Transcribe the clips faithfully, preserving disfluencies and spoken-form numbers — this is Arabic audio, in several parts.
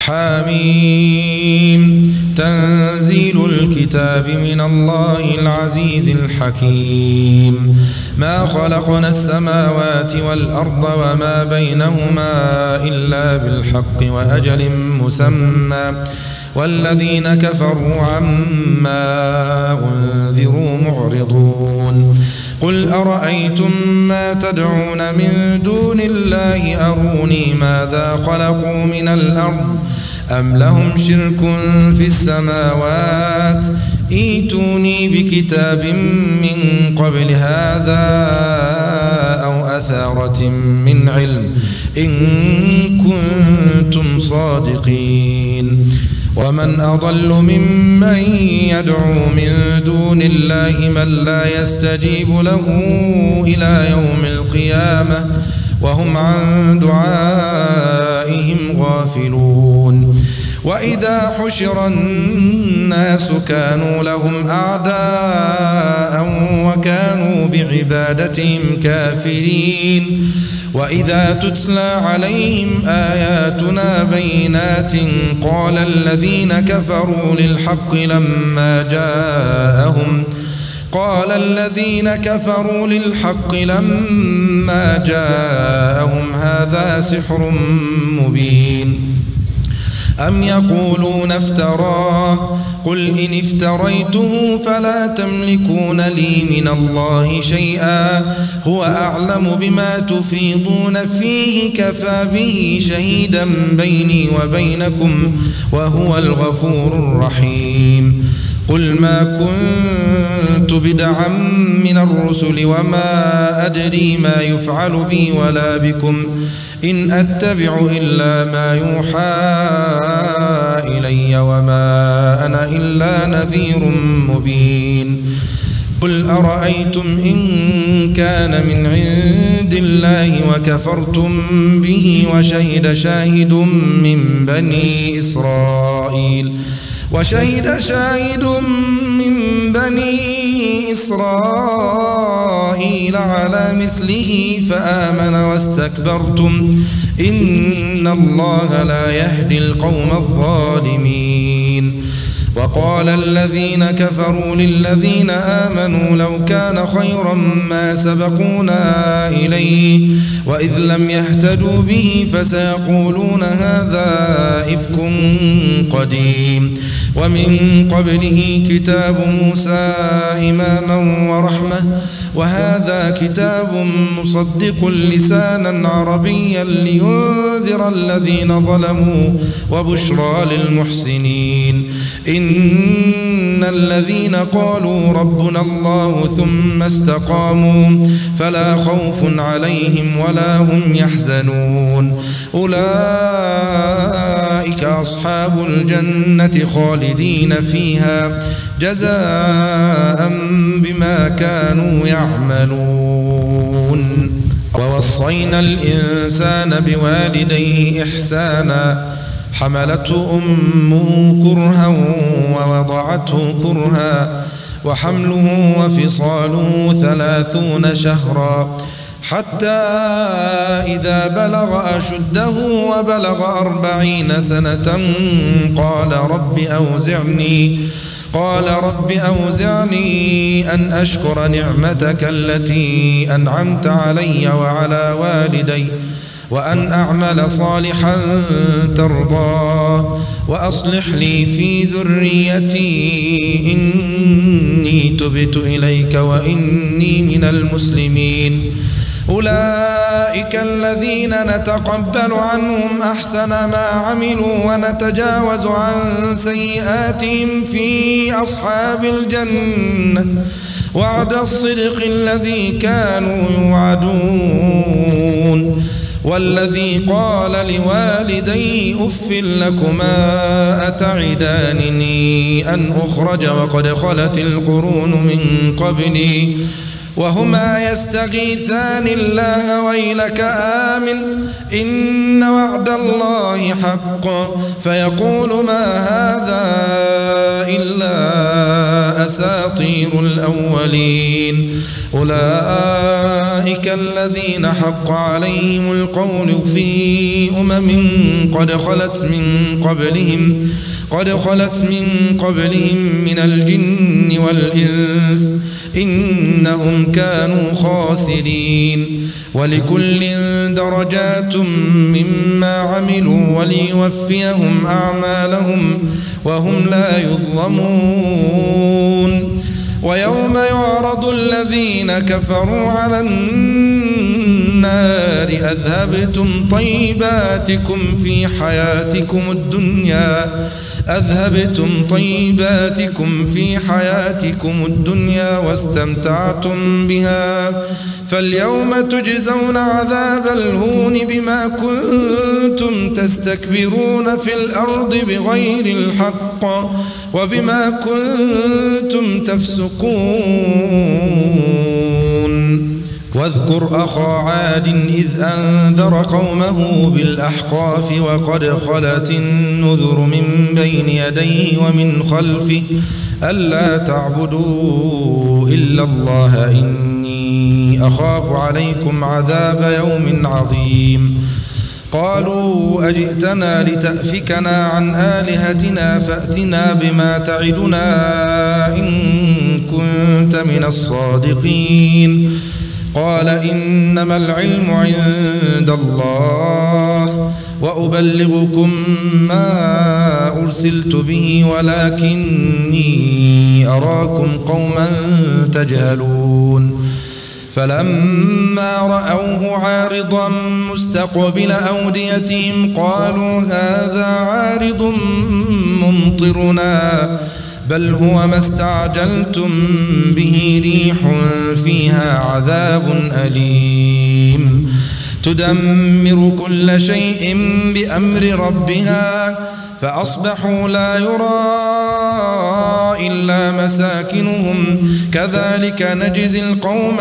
حميم تنزيل الكتاب من الله العزيز الحكيم ما خلقنا السماوات والأرض وما بينهما إلا بالحق وأجل مسمى والذين كفروا عما أنذروا معرضون قل أرأيتم ما تدعون من دون الله أروني ماذا خلقوا من الأرض أم لهم شرك في السماوات ائتوني بكتاب من قبل هذا أو أثارة من علم إن كنتم صادقين ومن أضل ممن يدعو من دون الله من لا يستجيب له إلى يوم القيامة وهم عن دعائهم غافلون وإذا حشر الناس كانوا لهم أعداء وكانوا بعبادتهم كافرين وإذا تتلى عليهم آياتنا بينات قال الذين كفروا للحق لما جاءهم قال الذين كفروا للحق لما جاءهم هذا سحر مبين أم يقولون افتراه قل إن افتريته فلا تملكون لي من الله شيئا هو أعلم بما تفيضون فيه كفى به شهيدا بيني وبينكم وهو الغفور الرحيم قل ما كنت بدعا من الرسل وما أدري ما يفعل بي ولا بكم إن أتبع إلا ما يوحى إلي وما أنا إلا نذير مبين قل أرأيتم إن كان من عند الله وكفرتم به وشهد شاهد من بني إسرائيل وشهد شاهد من بني إسرائيل على مثله فآمن واستكبرتم إن الله لا يهدي القوم الظالمين وقال الذين كفروا للذين آمنوا لو كان خيرا ما سبقونا إليه وإذ لم يهتدوا به فسيقولون هذا إفك قديم ومن قبله كتاب موسى إماما ورحمة وهذا كتاب مصدق لسانا عربيا لينذر الذين ظلموا وبشرى للمحسنين إن الذين قالوا ربنا الله ثم استقاموا فلا خوف عليهم ولا هم يحزنون أولئك أصحاب الجنة خالدين فيها جزاء بما كانوا يعملون ووصينا الإنسان بوالديه إحسانا حملته أمه كرها ووضعته كرها وحمله وفصاله ثلاثون شهرا حتى إذا بلغ أشده وبلغ أربعين سنة قال رب أوزعني قال رب أوزعني أن أشكر نعمتك التي أنعمت علي وعلى والدي وأن أعمل صالحا ترضاه وأصلح لي في ذريتي إني تبت إليك وإني من المسلمين أولئك الذين نتقبل عنهم أحسن ما عملوا ونتجاوز عن سيئاتهم في أصحاب الجنة وعد الصدق الذي كانوا يوعدون والذي قال لوالديه أف لكما أتعدانني أن أخرج وقد خلت القرون من قبلي وهما يستغيثان الله ويلك آمن إن وعد الله حق فيقول ما هذا إلا أساطير الأولين أولئك الذين حق عليهم القول في أمم قد خلت من قبلهم قد خلت من قبلهم من الجن والإنس إنهم كانوا خاسرين ولكل درجات مما عملوا وليوفيهم أعمالهم وهم لا يظلمون ويوم يعرض الذين كفروا على النار أذهبتم طيباتكم في حياتكم الدنيا أذهبتم طيباتكم في حياتكم الدنيا واستمتعتم بها فاليوم تجزون عذاب الهون بما كنتم تستكبرون في الأرض بغير الحق وبما كنتم تفسقون واذكر أخا عاد إذ أنذر قومه بالأحقاف وقد خلت النذر من بين يديه ومن خلفه ألا تعبدوا إلا الله إني أخاف عليكم عذاب يوم عظيم قالوا أجئتنا لتأفكنا عن آلهتنا فأتنا بما تعدنا إن كنت من الصادقين قال إنما العلم عند الله وأبلغكم ما أرسلت به ولكني أراكم قوما تجهلون فلما رأوه عارضا مستقبل أوديتهم قالوا هذا عارض ممطرنا بل هو ما استعجلتم به ريح فيها عذاب أليم تدمر كل شيء بأمر ربها فأصبحوا لا يرى إلا مساكنهم كذلك نجزي القوم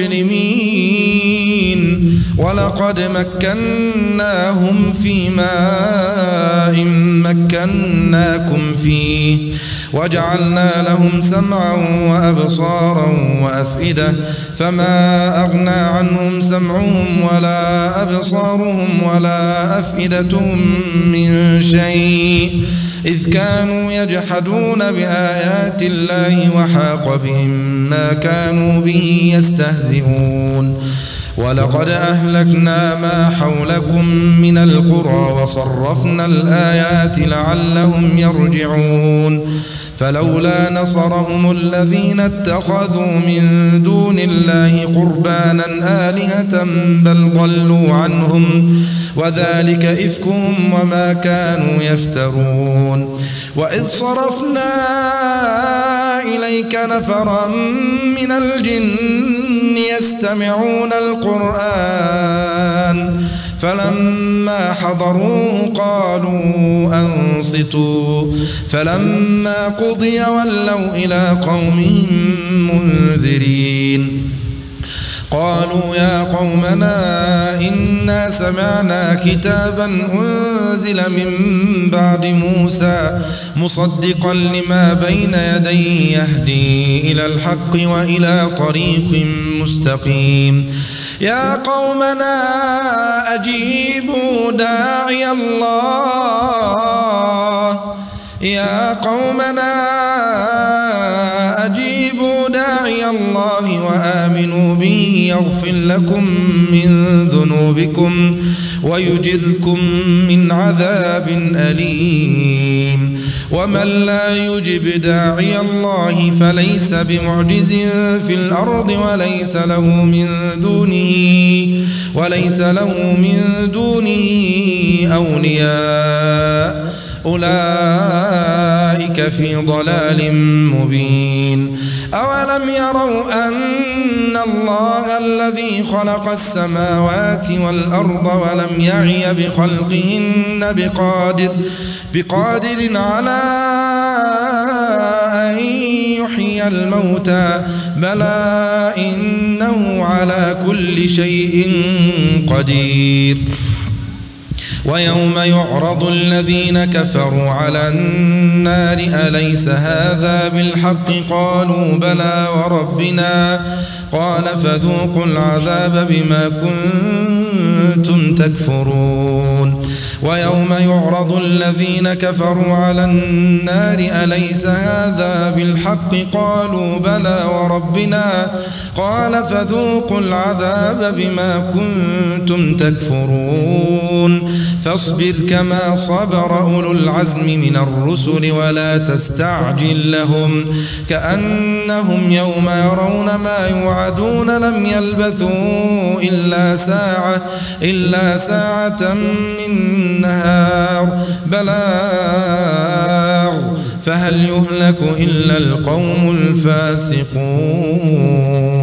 المجرمين ولقد مكناهم في ماء مكناكم فيه وجعلنا لهم سمعا وأبصارا وأفئدة فما أغنى عنهم سمعهم ولا أبصارهم ولا أفئدتهم من شيء إذ كانوا يجحدون بآيات الله وحاق بهم ما كانوا به يستهزئون ولقد أهلكنا ما حولكم من القرى وصرفنا الآيات لعلهم يرجعون فلولا نصرهم الذين اتخذوا من دون الله قربانا آلهة بل ضلوا عنهم وذلك إفكهم وما كانوا يفترون وإذ صرفنا إليك نفرا من الجن يستمعون القرآن فلما حضروه قالوا أنصتوا فلما قضي ولوا إلى قومهم منذرين قالوا يا قومنا إنا سمعنا كتابا أنزل من بعد موسى مصدقا لما بين يديه يهدي إلى الحق وإلى طريق مستقيم يا قومنا أجيبوا داعي الله يا قومنا أجيبوا داعي الله وآمنوا به يغفر لكم من ذنوبكم ويجركم من عذاب أليم ومن لا يجب داعي الله فليس بمعجز في الأرض وليس له من دونه وليس له من دونه أولياء أولئك في ضلال مبين أولم يروا أن الله الذي خلق السماوات والأرض ولم يعي بخلقهن بقادر بقادر على أن يحيي الموتى بلى إنه على كل شيء قدير ويوم يعرض الذين كفروا على النار أليس هذا بالحق قالوا بلى وربنا قال فذوقوا العذاب بما كنتم تكفرون ويوم يعرض الذين كفروا على النار أليس هذا بالحق قالوا بلى وربنا قال فذوقوا العذاب بما كنتم تكفرون فاصبر كما صبر أولو العزم من الرسل ولا تستعجل لهم كأنهم يوم يرون ما يوعدون لم يلبثوا إلا ساعة إلا ساعة من نهار بلاغ فهل يهلك إلا القوم الفاسقون.